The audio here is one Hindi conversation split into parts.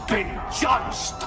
been judged.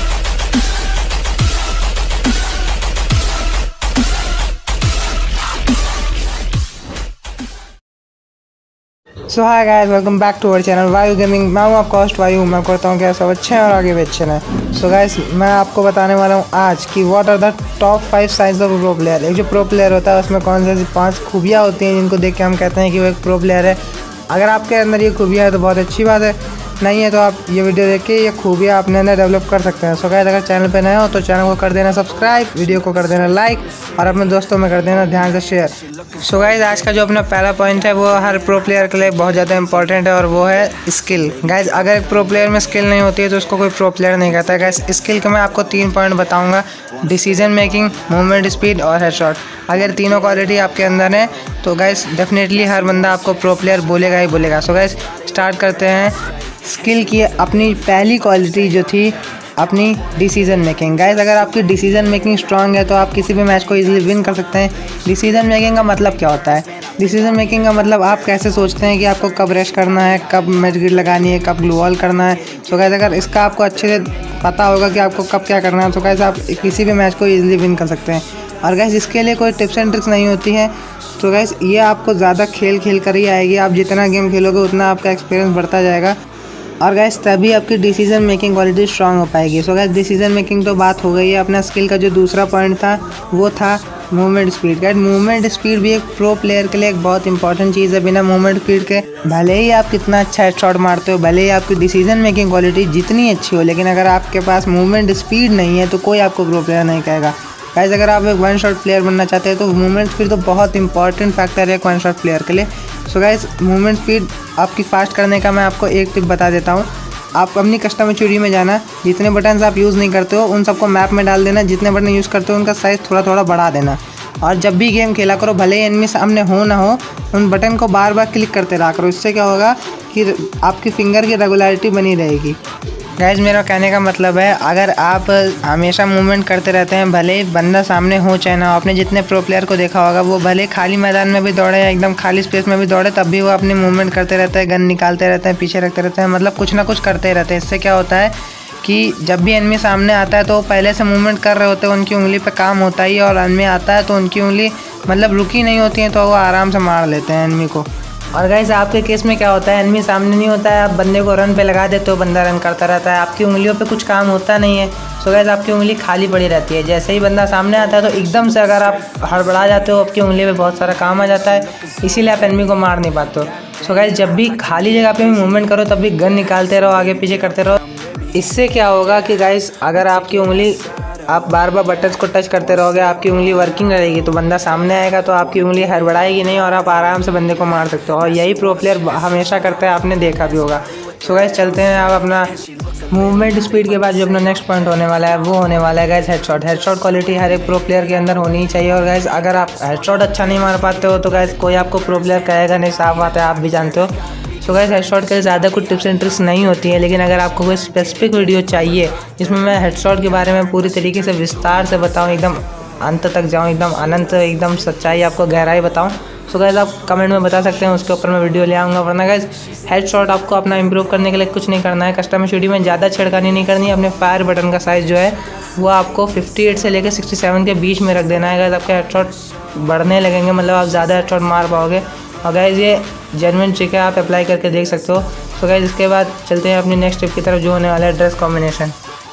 So hi guys, welcome back to our channel Vayu gaming. मैं हूँ आपका होस्ट वायु। मैं करता हूँ क्या सब अच्छे हैं और आगे भी अच्छे हैं। सो गाइस, मैं आपको बताने वाला हूँ आज कि what are the top 5 signs of pro player. एक जो प्रो प्लेयर होता है उसमें कौन सी 5 खूबियाँ होती हैं जिनको देख के हम कहते हैं कि वो एक प्रो प्लेयर है। अगर आपके अंदर ये खूबियाँ है तो बहुत अच्छी बात है, नहीं है तो आप ये वीडियो देख के ये खूबियाँ अपने अंदर डेवलप कर सकते हैं। सो गाइस, अगर चैनल पे नए हो तो चैनल को कर देना सब्सक्राइब, वीडियो को कर देना लाइक और अपने दोस्तों में कर देना ध्यान से शेयर। सो गाइस, आज का जो अपना पहला पॉइंट है वो हर प्रो प्लेयर के लिए बहुत ज़्यादा इंपॉर्टेंट है और वो है स्किल। गाइस, अगर एक प्रो प्लेयर में स्किल नहीं होती है तो उसको कोई प्रो प्लेयर नहीं कहता है। गाइस, स्किल के मैं आपको 3 पॉइंट बताऊँगा: डिसीजन मेकिंग, मूवमेंट स्पीड और हेडशॉट। अगर तीनों क्वालिटी आपके अंदर है तो गाइस डेफिनेटली हर बंदा आपको प्रो प्लेयर बोलेगा ही बोलेगा। सो गाइस, स्टार्ट करते हैं। स्किल की अपनी पहली क्वालिटी जो थी अपनी डिसीजन मेकिंग। गाइस, अगर आपकी डिसीजन मेकिंग स्ट्रांग है तो आप किसी भी मैच को इजीली विन कर सकते हैं। डिसीजन मेकिंग का मतलब क्या होता है? डिसीजन मेकिंग का मतलब आप कैसे सोचते हैं कि आपको कब रश करना है, कब मैच गिर लगानी है, कब ग्लू वॉल करना है। सो गाइस, अगर इसका आपको अच्छे से पता होगा कि आपको कब क्या करना है तो गाइस आप किसी भी मैच को ईजिली विन कर सकते हैं। और गाइस, इसके लिए कोई टिप्स एंड ट्रिक्स नहीं होती है। तो गाइस, ये आपको ज़्यादा खेल कर ही आएगी। आप जितना गेम खेलोगे उतना आपका एक्सपीरियंस बढ़ता जाएगा और गाइस तभी आपकी डिसीजन मेकिंग क्वालिटी स्ट्रांग हो पाएगी। सो गाइस, डिसीजन मेकिंग तो बात हो गई है। अपना स्किल का जो दूसरा पॉइंट था वो था movement speed. Guys, movement speed भी एक प्रो प्लेयर के लिए एक बहुत इंपॉर्टेंट चीज़ है। बिना मूवमेंट स्पीड के भले ही आप कितना अच्छा हेडशॉट मारते हो, भले ही आपकी डिसीजन मेकिंग क्वालिटी जितनी अच्छी हो, लेकिन अगर आपके पास मूवमेंट स्पीड नहीं है तो कोई आपको प्रो प्लेयर नहीं कहेगा। गाइस, अगर आप एक वन शॉट प्लेयर बनना चाहते हैं तो मूवमेंट स्पीड तो बहुत इंपॉर्टेंट फैक्टर है एक वन शॉट प्लेयर के लिए। सो गाइस, मूवमेंट स्पीड आपकी फास्ट करने का मैं आपको एक टिप बता देता हूँ। आप अपनी कस्टम एचयूडी में जाना, जितने बटन्स आप यूज़ नहीं करते हो उन सबको मैप में डाल देना, जितने बटन यूज़ करते हो उनका साइज़ थोड़ा थोड़ा बढ़ा देना। और जब भी गेम खेला करो, भले ही एनिमी सामने हो ना हो, उन बटन को बार बार क्लिक करते रहा करो। इससे क्या होगा कि आपकी फिंगर की रेगुलरिटी बनी रहेगी। गाइस, मेरा कहने का मतलब है अगर आप हमेशा मूवमेंट करते रहते हैं, भले ही बंदा सामने हो चाहे ना हो, आपने जितने प्रो प्लेयर को देखा होगा वो भले खाली मैदान में भी दौड़े या एकदम खाली स्पेस में भी दौड़े तब भी वो अपनी मूवमेंट करते रहते हैं, गन निकालते रहते हैं, पीछे रखते रहते हैं, मतलब कुछ ना कुछ करते रहते हैं। इससे क्या होता है कि जब भी एनिमी सामने आता है तो पहले से मूवमेंट कर रहे होते हैं, उनकी उंगली पे काम होता ही है, और एनिमी आता है तो उनकी उंगली मतलब रुकी नहीं होती है तो वो आराम से मार लेते हैं एनिमी को। और गाइस, आपके केस में क्या होता है, एनिमी सामने नहीं होता है, आप बंदे को रन पे लगा देते हो, बंदा रन करता रहता है, आपकी उंगलियों पे कुछ काम होता नहीं है। सो गाइस, आपकी उंगली खाली पड़ी रहती है। जैसे ही बंदा सामने आता है तो एकदम से अगर आप हड़बड़ा जाते हो, आपकी उंगली पे बहुत सारा काम आ जाता है, इसीलिए आप एनिमी को मार नहीं पाते हो। सो गाइस, जब भी खाली जगह पे भी मूवमेंट करो तब भी गन निकालते रहो, आगे पीछे करते रहो। इससे क्या होगा कि गाइस, अगर आपकी उंगली आप बार बार बटन्स को टच करते रहोगे, आपकी उंगली वर्किंग रहेगी तो बंदा सामने आएगा तो आपकी उंगली हड़बड़ाएगी नहीं और आप आराम से बंदे को मार सकते हो। और यही प्रो प्लेयर हमेशा करता है, आपने देखा भी होगा। सो गाइस, चलते हैं आप अपना मूवमेंट स्पीड के बाद जो अपना नेक्स्ट पॉइंट होने वाला है वो होने वाला है गाइस हेडशॉट। हेडशॉट क्वालिटी हर एक प्रो प्लेयर के अंदर होनी ही चाहिए। और गाइस, अगर आप हेडशॉट अच्छा नहीं मार पाते हो तो गाइस कोई आपको प्रो प्लेयर कहेगा नहीं, साफ बात है, आप भी जानते हो। सो गाइस, हेडशॉट के लिए ज़्यादा कुछ टिप्स एंड ट्रिक्स नहीं होती है, लेकिन अगर आपको कोई स्पेसिफिक वीडियो चाहिए जिसमें मैं हेडशॉट के बारे में पूरी तरीके से विस्तार से बताऊं, एकदम अंत तक जाऊं, एकदम अनंत, एकदम सच्चाई आपको गहराई बताऊं, सो गाइस आप कमेंट में बता सकते हैं, उसके ऊपर मैं वीडियो ले आऊँगा। वरना गाइस, हेडशॉट आपको अपना इंप्रूव करने के लिए कुछ नहीं करना है, कस्टम एचयूडी में ज़्यादा छेड़खानी नहीं करनी है। अपने फायर बटन का साइज़ जो है वो आपको 58 से लेकर 67 के बीच में रख देना है। गाइस, आपके हेडशॉट बढ़ने लगेंगे, मतलब आप ज़्यादा हेडशॉट मार पाओगे। और गाइस, ये जेन्युइन ट्रिक है, आप अप्लाई करके देख सकते हो। सो गाइस, इसके बाद चलते हैं अपनी नेक्स्ट टिप की तरफ जो होने वाला है ड्रेस कॉम्बिनेशन।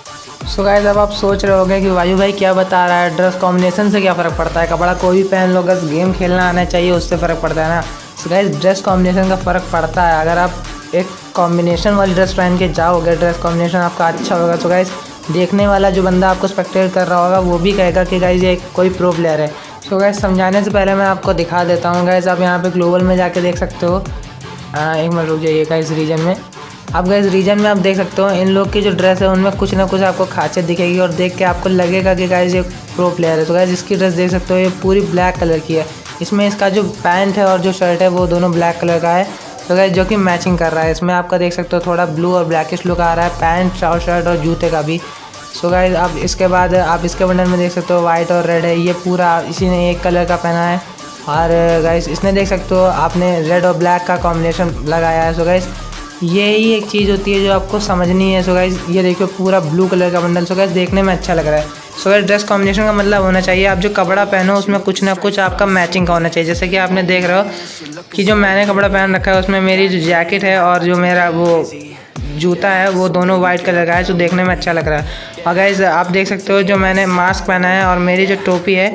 सो गाइस, अब आप सोच रहे होंगे कि वायु भाई क्या बता रहा है, ड्रेस कॉम्बिनेशन से क्या फ़र्क पड़ता है, कपड़ा कोई भी पहन लो, बस गेम खेलना आना चाहिए उससे फ़र्क पड़ता है ना। सो गाइस, ड्रेस कॉम्बिनेशन का फ़र्क पड़ता है। अगर आप एक कॉम्बिनेशन वाली ड्रेस पहन के जाओगे, ड्रेस कॉम्बिनेशन आपका अच्छा होगा, तो गाइस देखने वाला जो बंदा आपको स्पेक्टेट कर रहा होगा वो भी कहेगा कि गाइस ये कोई प्रो प्लेयर है। सो गाइस, समझाने से पहले मैं आपको दिखा देता हूँ। गाइस, आप यहाँ पे ग्लोबल में जाके देख सकते हो। एक मिनट रुक जाइए। गाइस, रीजन में आप आप देख सकते हो इन लोग की जो ड्रेस है उनमें कुछ ना कुछ आपको खासियत दिखेगी और देख के आपको लगेगा कि गाइस ये प्रो प्लेयर है। तो गाइस, इसकी ड्रेस देख सकते हो, ये पूरी ब्लैक कलर की है। इसमें इसका जो पैंट है और जो शर्ट है वो दोनों ब्लैक कलर का है, तो गाइस जो कि मैचिंग कर रहा है। इसमें आपका देख सकते हो थोड़ा ब्लू और ब्लैकिश लुक आ रहा है, पैंट और शर्ट और जूते का भी। सो गाइस, अब इसके बाद आप इसके बंडल में देख सकते हो वाइट और रेड है, ये पूरा इसी ने एक कलर का पहना है। और गाइस, इसने देख सकते हो आपने रेड और ब्लैक का कॉम्बिनेशन लगाया है। सो गाइस, यही एक चीज़ होती है जो आपको समझनी है। सो गाइस ये देखिए पूरा ब्लू कलर का बंडल। सो गाइस देखने में अच्छा लग रहा है। सो गाइस ड्रेस कॉम्बिनेशन का मतलब होना चाहिए आप जो कपड़ा पहनो उसमें कुछ ना कुछ आपका मैचिंग का होना चाहिए। जैसे कि आपने देख रहे हो कि जो मैंने कपड़ा पहन रखा है उसमें मेरी जो जैकेट है और जो मेरा वो जूता है वो दोनों वाइट कलर का है, जो देखने में अच्छा लग रहा है। और गाइस आप देख सकते हो जो मैंने मास्क पहना है और मेरी जो टोपी है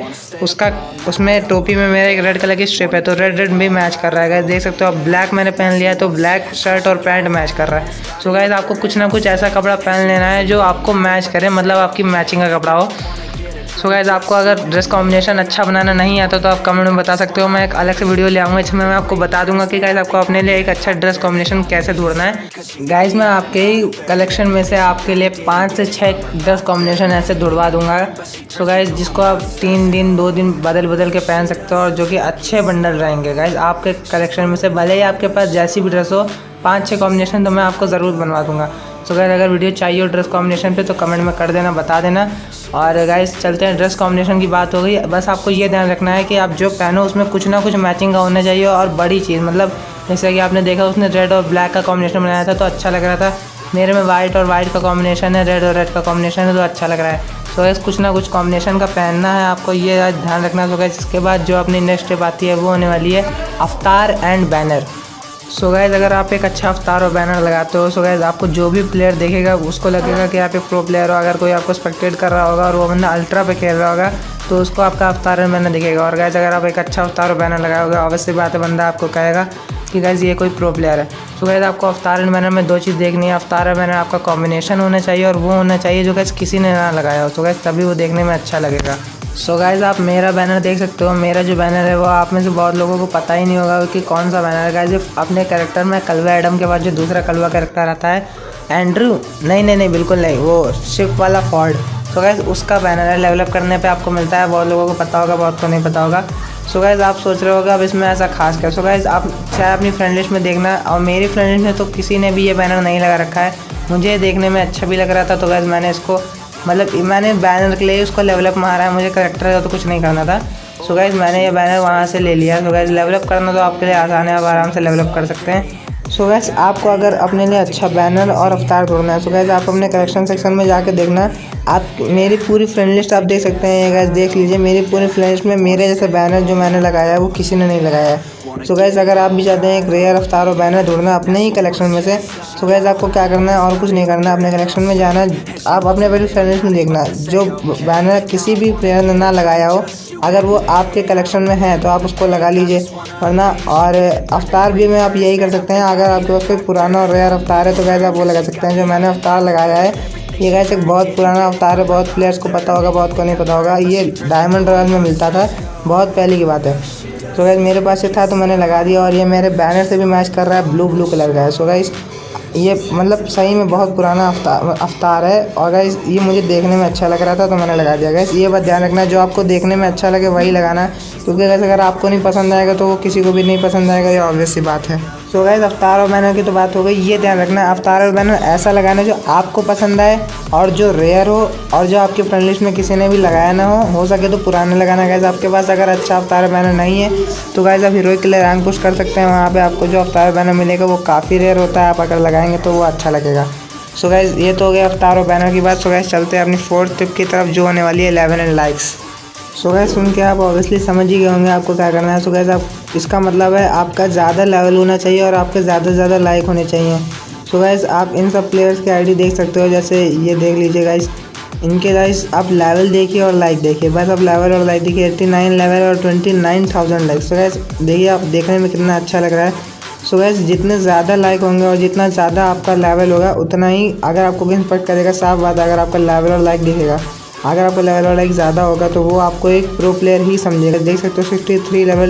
उसमें टोपी में मेरा एक रेड कलर की स्ट्रिप है, तो रेड रेड भी मैच कर रहा है। गाइस देख सकते हो आप ब्लैक मैंने पहन लिया है तो ब्लैक शर्ट और पैंट मैच कर रहा है। सो गाइस आपको कुछ ना कुछ ऐसा कपड़ा पहन लेना है जो आपको मैच करे, मतलब आपकी मैचिंग का कपड़ा हो। सो गाइस आपको अगर ड्रेस कॉम्बिनेशन अच्छा बनाना नहीं आता तो आप कमेंट में बता सकते हो, मैं एक अलग से वीडियो ले आऊँगा इसमें मैं आपको बता दूंगा कि गाइस आपको अपने लिए एक अच्छा ड्रेस कॉम्बिनेशन कैसे ढूंढना है। गाइस मैं आपके ही कलेक्शन में से आपके लिए 5 से 6 ड्रेस कॉम्बिनेशन ऐसे ढूंढवा दूंगा। सो गाइस जिसको आप 3 दिन 2 दिन बदल के पहन सकते हो और जो कि अच्छे बंडल रहेंगे। गाइस आपके कलेक्शन में से भले ही आपके पास जैसी भी ड्रेस हो 5-6 कॉम्बिनेशन तो मैं आपको ज़रूर बनवा दूंगा। सो गाइस अगर वीडियो चाहिए हो ड्रेस कॉम्बिनेशन पे तो कमेंट में कर देना, बता देना। और गाइस चलते हैं, ड्रेस कॉम्बिनेशन की बात हो गई। बस आपको ये ध्यान रखना है कि आप जो पहनो उसमें कुछ ना कुछ मैचिंग का होना चाहिए। और बड़ी चीज़ मतलब जैसे कि आपने देखा उसने रेड और ब्लैक का कॉम्बिनेशन बनाया था तो अच्छा लग रहा था, मेरे में वाइट और वाइट का कॉम्बिनेशन है, रेड और रेड का कॉम्बिनेशन है तो अच्छा लग रहा है। सो गाइस कुछ ना कुछ कॉम्बिनेशन का पहनना है आपको, ये ध्यान रखना। सो गाइस इसके बाद जो अपनी नेक्स्ट स्टेप आती है वो होने वाली है अवतार एंड बैनर। सो गाइस अगर आप एक अच्छा अवतार और बैनर लगाते हो सो गाइस आपको जो भी प्लेयर देखेगा उसको लगेगा कि आप एक प्रो प्लेयर हो। अगर कोई आपको स्पेक्टेट कर रहा होगा और वो बंदा अल्ट्रा पे खेल रहा होगा तो उसको आपका अवतार और बैनर दिखेगा। और गाइस अगर आप एक अच्छा अवतार और बैनर लगाओगे ऑब्वियसली बात है बंदा आपको कहेगा कि गाइस ये कोई प्रो प्लेयर है। सो गाइस आपको अवतार एंड बैनर में 2 चीज़ देखनी है। अवतार और बैनर आपका कॉम्बिनेशन होना चाहिए और वो होना चाहिए जो गाइस किसी ने ना लगाया हो। सो गाइस तभी वो देखने में अच्छा लगेगा। सो गाइस आप मेरा बैनर देख सकते हो, मेरा जो बैनर है वो आप में से बहुत लोगों को पता ही नहीं होगा कि कौन सा बैनर है। गाइस अपने कैरेक्टर में कलवा एडम के बाद जो दूसरा कलवा कैरेक्टर आता है एंड्रू, नहीं बिल्कुल नहीं, वो शिप वाला फॉर्ड। सो गाइस उसका बैनर है, लेवलअप करने पे आपको मिलता है। बहुत लोगों को पता होगा, बहुत को नहीं पता होगा। सो गाइस आप सोच रहे होगा अब इसमें ऐसा खास क्या। सो गाइस आप चाहे अपनी फ्रेंड लिस्ट में देखना, और मेरी फ्रेंड लिस्ट में तो किसी ने भी ये बैनर नहीं लगा रखा है। मुझे देखने में अच्छा भी लग रहा था तो गाइस मैंने इसको मैंने बैनर के लिए उसको लेवलअप मारा है, मुझे करेक्टर का तो कुछ नहीं करना था। सो गाइस मैंने ये बैनर वहाँ से ले लिया। सो गाइस लेवलअप करना तो आपके लिए आसान है, आप आराम से लेवलअप कर सकते हैं। सो गाइस आपको अगर अपने लिए अच्छा बैनर और अवतार ढूंढना है सो गाइस आप अपने कलेक्शन सेक्शन में जाके देखना। आप मेरी पूरी फ्रेंड लिस्ट आप देख सकते हैं। गाइस देख लीजिए मेरी पूरी फ्रेंड लिस्ट में मेरे जैसे बैनर जो मैंने लगाया है वो किसी ने नहीं लगाया है। सो गाइस अगर आप भी चाहते हैं एक रेयर अवतार और बैनर ढूंढना अपने ही कलेक्शन में से, सो गाइस आपको क्या करना है और कुछ नहीं करना, अपने कलेक्शन में जाना, आप अपने पूरी फ्रेंड लिस्ट में देखना जो बैनर किसी भी प्लेयर ने ना लगाया हो, अगर वो आपके कलेक्शन में है तो आप उसको लगा लीजिए, वरना। और अवतार भी में आप यही कर सकते हैं, अगर आपके पास कोई पुराना और रेयर अवतार है तो गाइस आप वो लगा सकते हैं। जो मैंने अवतार लगाया है ये गाइस एक बहुत पुराना अवतार है, बहुत प्लेयर्स को पता होगा, बहुत को नहीं पता होगा। ये डायमंड रॉयल में मिलता था, बहुत पहले की बात है। सो गाइस मेरे पास ये था तो मैंने लगा दिया और ये मेरे बैनर से भी मैच कर रहा है, ब्लू कलर का है। सो गाइस ये मतलब सही में बहुत पुराना अवतार है और गाइस ये मुझे देखने में अच्छा लग रहा था तो मैंने लगा दिया। गाइस ये बात ध्यान रखना, जो आपको देखने में अच्छा लगे वही लगाना, क्योंकि गाइस अगर आपको नहीं पसंद आएगा तो वो किसी को भी नहीं पसंद आएगा, ये ऑब्वियस सी बात है। सो गाइस अवतार और बैनर की तो बात हो गई, ये ध्यान रखना अवतार और बैनर ऐसा लगाना जो आपको पसंद आए और जो रेयर हो और जो आपकी फ्रेंड लिस्ट में किसी ने भी लगाया ना हो सके तो पुराने लगाना। गाइस आपके पास अगर अच्छा अवतार बैनर नहीं है तो गाइस आप हीरोइक के लिए रैंक पुश कर सकते हैं, वहाँ पे आपको जो अवतार बैनर मिलेगा वो काफ़ी रेयर होता है, आप अगर लगाएंगे तो वो अच्छा लगेगा। सो गाइस ये तो हो गया अवतार और बैनर की बात। सो गाइस चलते हैं अपनी 4th टिप की तरफ जो होने वाली है 11 एंड लाइक्स। सो गाइस सुन के आप ऑब्वियसली समझ ही गए होंगे आपको क्या करना है। सो गाइस आप इसका मतलब है आपका ज़्यादा लेवल होना चाहिए और आपके ज़्यादा से ज़्यादा लाइक होने चाहिए। सो गाइस आप इन सब प्लेयर्स की आईडी देख सकते हो, जैसे ये देख लीजिए गाइस, इनके गाइस आप लेवल देखिए और लाइक देखिए, बस आप लेवल और लाइक देखिए, 89 लेवल और 29,000 लाइक। सो गाइस देखिए आप देखने में कितना अच्छा लग रहा है। सो गाइस जितने ज़्यादा लाइक होंगे और जितना ज़्यादा आपका लेवल होगा उतना ही अगर आपको भी इंस्पेक्ट करेगा, साफ बात है। अगर आपका लेवल और लाइक दिखेगा, अगर आपका लेवल और लाइक ज़्यादा होगा तो वो आपको एक प्रो प्लेयर ही समझेगा। देख सकते हो 63 लेवल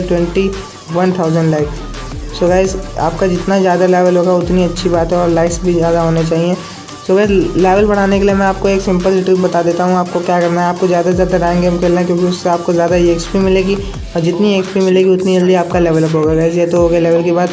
21,000 लाइक। सो गाइस आपका जितना ज़्यादा लेवल होगा उतनी अच्छी बात है और लाइक्स भी ज़्यादा होने चाहिए। सो गाइस लेवल बढ़ाने के लिए मैं आपको एक सिंपल सी ट्रिक बता देता हूँ। आपको क्या करना है, आपको ज़्यादा से ज़्यादा रैंक गेम खेलना है, क्योंकि उससे आपको ज़्यादा EXP मिलेगी और जितनी EXP मिलेगी उतनी जल्दी आपका लेवल अप होगा। गाइस ये तो हो गया लेवल की बात।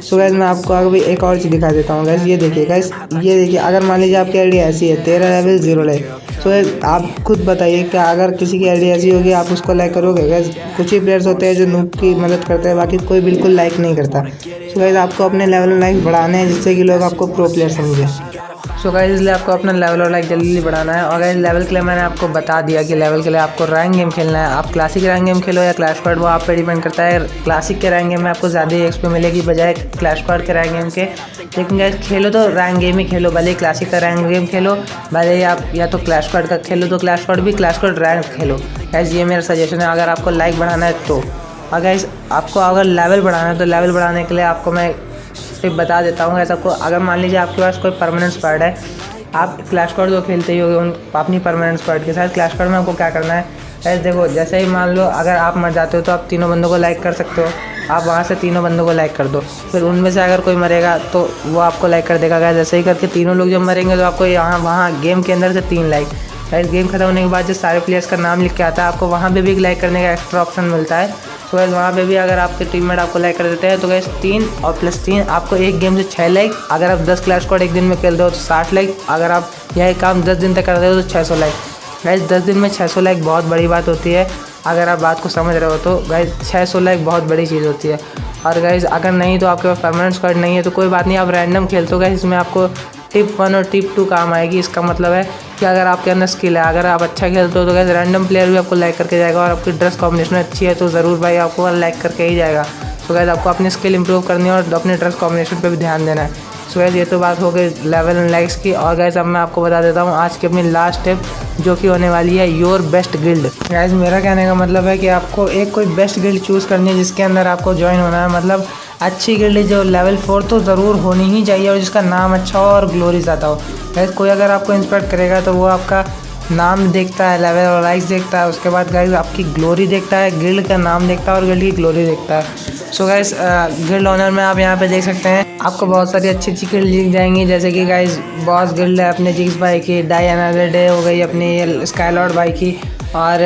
सो गाइस मैं आपको अभी एक और चीज़ दिखा देता हूँ गाइस। ये देखिए गाइस, ये देखिए, अगर मान लीजिए आपकी आईडी ऐसी है 13 लेवल 0 लाइक, सो गाइस आप खुद बताइए कि अगर किसी की आईडी ऐसी होगी आप उसको लाइक करोगे गाइस? कुछ ही प्लेयर्स होते हैं जो नूब की मदद करते हैं, बाकी कोई बिल्कुल लाइक नहीं करता। सो गाइस आपको अपने लेवल में लाइक बढ़ाने हैं जिससे कि लोग आपको प्रो प्लेयर समझे। सो गाइस इसलिए आपको अपना लेवल और लाइक जल्दी बढ़ाना है। और गाइस लेवल के लिए मैंने आपको बता दिया कि लेवल के लिए आपको रैंक गेम खेलना है। आप क्लासिक रैंक गेम खेलो या क्लैश स्क्वाड, वो आप पे डिपेंड करता है। क्लासिक के रैंक गेम में आपको ज़्यादा एक्सपी मिलेगी बजाय क्लैश स्क्वाड के रैंक गेम के। लेकिन गाइस खेलो तो रैंक गेम ही खेलो, भले ही क्लासिक का रैंक गेम खेलो, भले ही आप या तो क्लैश स्क्वाड का खेलो तो क्लैश स्क्वाड भी, क्लैश स्क्वाड रैंक खेलो। गाइस ये मेरा सजेशन है अगर आपको लाइक बढ़ाना है तो। और गाइस आपको अगर लेवल बढ़ाना है तो लेवल बढ़ाने के लिए आपको मैं टिप बता देता हूँ। ऐसा आपको अगर मान लीजिए आपके पास कोई परमानेंट स्क्वाड है, आप क्लैश स्क्वाड तो खेलते ही होगे उन अपनी परमानेंट स्क्वाड के साथ, क्लैश स्क्वाड में आपको क्या करना है गाइस? देखो जैसे ही मान लो अगर आप मर जाते हो तो आप तीनों बंदों को लाइक कर सकते हो। आप वहाँ से तीनों बंदों को लाइक कर दो, फिर उनमें से अगर कोई मरेगा तो वो आपको लाइक कर देगा गाइस। जैसे ही करके तीनों लोग जब मरेंगे तो आपको यहाँ वहाँ गेम के अंदर से 3 लाइक। गाइस गेम खत्म होने के बाद जो सारे प्लेयर्स का नाम लिख के आता है आपको वहाँ पे भी लाइक करने का एक्स्ट्रा ऑप्शन मिलता है। तो गाइस वहाँ पे भी अगर आपके टीममेट आपको लाइक कर देते हैं तो गाइस 3 और प्लस 3 आपको एक गेम से 6 लाइक। अगर आप 10 क्लैश स्क्वाड एक दिन में खेलते हो तो 60 लाइक। अगर आप यही काम 10 दिन तक करते हो तो 600 लाइक। गाइस 10 दिन में 600 लाइक बहुत बड़ी बात होती है। अगर आप बात को समझ रहे हो तो गाइस 600 लाइक बहुत बड़ी चीज़ होती है। और गाइस अगर नहीं तो आपके पास परमानेंट स्क्वाड नहीं है तो कोई बात नहीं, आप रैंडम खेलते हो गाइस, इसमें आपको टिप 1 और टिप 2 काम आएगी। इसका मतलब है कि अगर आपके अंदर स्किल है, अगर आप अच्छा खेलते हो तो गाइस रैंडम प्लेयर भी आपको लाइक करके जाएगा। और आपकी ड्रेस कॉम्बिनेशन अच्छी है तो ज़रूर भाई आपको लाइक करके ही जाएगा। तो गाइस आपको अपनी स्किल इंप्रूव करनी है और अपने ड्रेस कॉम्बिनेशन पे भी ध्यान देना है। सो गाइस ये तो बात हो गई लेवल एंड लाइक्स की। और गाइस अब मैं आपको बता देता हूँ आज की अपनी लास्ट टिप, जो कि होने वाली है योर बेस्ट गिल्ड। गाइस मेरा कहने का मतलब है कि आपको एक कोई बेस्ट गिल्ड चूज़ करनी है जिसके अंदर आपको ज्वाइन होना है। मतलब अच्छी गिल्ड जो लेवल 4 तो ज़रूर होनी ही चाहिए और जिसका नाम अच्छा हो और ग्लोरी ज़्यादा हो। गाइस कोई अगर आपको इंस्पायर करेगा तो वो आपका नाम देखता है, लेवल और लाइक्स देखता है, उसके बाद गाइस आपकी ग्लोरी देखता है, गिल्ड का नाम देखता है और गिल्ड की ग्लोरी देखता है। सो गाइस गिल्ड ऑनर में आप यहाँ पे देख सकते हैं आपको बहुत सारी अच्छी अच्छी गिल्ड दिख जाएंगी, जैसे कि गाइस बॉस गिल्ड है अपने जिग्स भाई की, डाई अनदर डे हो गई अपनी स्काईलॉर्ड भाई की, और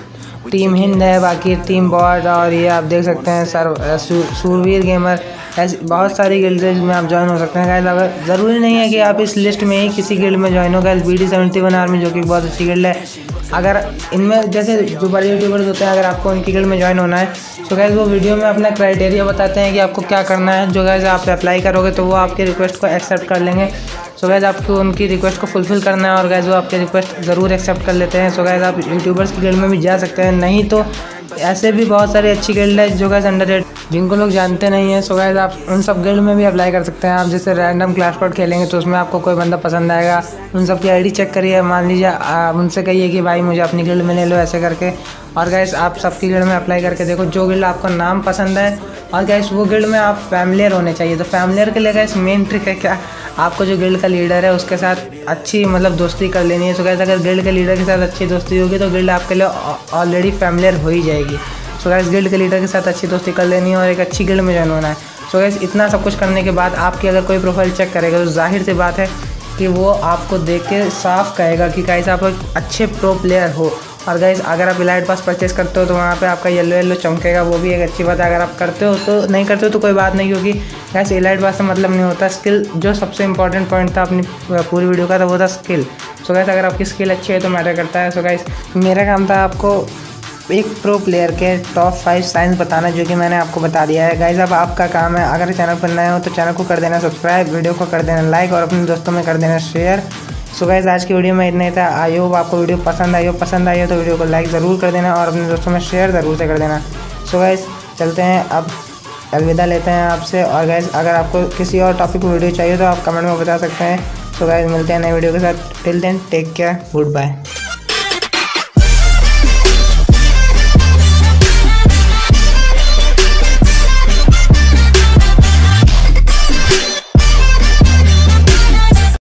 टीम हिंद है, बाकी टीम बॉट, और ये आप देख सकते हैं सूरवीर गेमर। ऐसी बहुत सारी गिल्ड है जिसमें आप ज्वाइन हो सकते हैं गाइस। अगर ज़रूरी नहीं है कि आप इस लिस्ट में ही किसी गिल्ड में ज्वाइन हो। गाइस BD71 आर्मी जो कि बहुत अच्छी गिल्ड है, अगर इनमें जैसे जो बड़े यूट्यूबर्स होते हैं अगर आपको उनकी गिल्ड में ज्वाइन होना है तो गाइस वो वीडियो में अपना क्राइटेरिया बताते हैं कि आपको क्या करना है। जो गाइस आप अप्लाई करोगे तो वो आपके रिक्वेस्ट को एक्सेप्ट कर लेंगे। सो गाइस आपको उनकी रिक्वेस्ट को फुलफिल करना है और गाइस वो आपके रिक्वेस्ट ज़रूर एक्सेप्ट कर लेते हैं। सो गाइस आप यूट्यूबर्स की गिल्ड में भी जा सकते हैं, नहीं तो ऐसे भी बहुत सारी अच्छी गिल्ड है जो गाइस अंडररेटेड जिनको लोग जानते नहीं हैं। सो गाइस आप उन सब गिल्ड में भी अप्लाई कर सकते हैं। आप जैसे रैंडम क्लैश स्क्वाड खेलेंगे तो उसमें आपको कोई बंदा पसंद आएगा, उन सब की आईडी चेक करिए, मान लीजिए उनसे कहिए कि भाई मुझे अपनी गिल्ड में ले लो ऐसे करके। और गाइस आप सबकी गिल्ड में अप्लाई करके देखो, जो गिल्ड आपको नाम पसंद है और गाइस वो गिल्ड में आप फैमिलियर होने चाहिए। तो फैमिलियर के लिए गाइस मेन ट्रिक है क्या, आपको जो गिल्ड का लीडर है उसके साथ अच्छी मतलब दोस्ती कर लेनी है। सो गाइस अगर गिल्ड के लीडर के साथ अच्छी दोस्ती होगी तो गिल्ड आपके लिए ऑलरेडी फैमिलियर हो ही जाएगी। सो गाइस गिल्ड के लीडर के साथ अच्छी दोस्ती कर लेनी है और एक अच्छी गिल्ड में ज्वाइन होना है। सो गाइस इतना सब कुछ करने के बाद आपकी अगर कोई प्रोफाइल चेक करेगा तो जाहिर सी बात है कि वो आपको देख के साफ कहेगा कि गाइस आप एक अच्छे प्रो प्लेयर हो। और गाइस अगर आप इलाइट पास परचेस करते हो तो वहाँ पे आपका येलो येलो चमकेगा, वो भी एक अच्छी बात है। अगर आप करते हो तो, नहीं करते हो तो कोई बात नहीं, क्योंकि गाइस इलाइट पास से मतलब नहीं होता। स्किल जो सबसे इंपॉर्टेंट पॉइंट था अपनी पूरी वीडियो का, तो वो था स्किल। सो गाइस अगर आपकी स्किल अच्छी है तो मैटर करता है। सो गाइस मेरा काम था आपको एक प्रो प्लेयर के टॉप 5 साइंस बताना, जो कि मैंने आपको बता दिया है। गाइस अब आपका काम है, अगर चैनल पर नए हो तो चैनल को कर देना सब्सक्राइब, वीडियो को कर देना लाइक और अपने दोस्तों में कर देना शेयर। सो गाइस आज की वीडियो में इतना ही था। आई होप आपको वीडियो पसंद आई हो तो वीडियो को लाइक ज़रूर कर देना और अपने दोस्तों में शेयर ज़रूर से कर देना। सो गाइस चलते हैं, अब अलविदा लेते हैं आपसे। और गाइस अगर आपको किसी और टॉपिक पर वीडियो चाहिए तो आप कमेंट में बता सकते हैं। सो गाइस मिलते हैं नए वीडियो के साथ। Till then take care, good bye.